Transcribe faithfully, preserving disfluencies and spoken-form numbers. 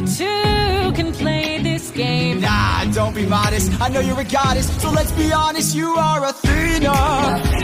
two can play this game. Nah, don't be modest, I know you're a goddess, so let's be honest, you are Athena.